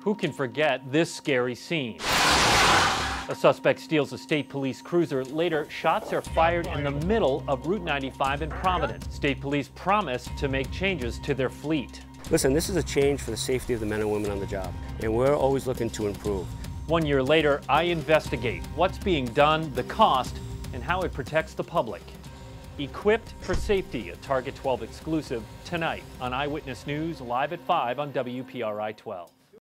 Who can forget this scary scene? A suspect steals a state police cruiser. Later, shots are fired in the middle of Route 95 in Providence. State police promised to make changes to their fleet. Listen, this is a change for the safety of the men and women on the job, and we're always looking to improve. 1 year later, I investigate what's being done, the cost, and how it protects the public. Equipped for Safety, a Target 12 exclusive, tonight on Eyewitness News, live at 5 on WPRI 12.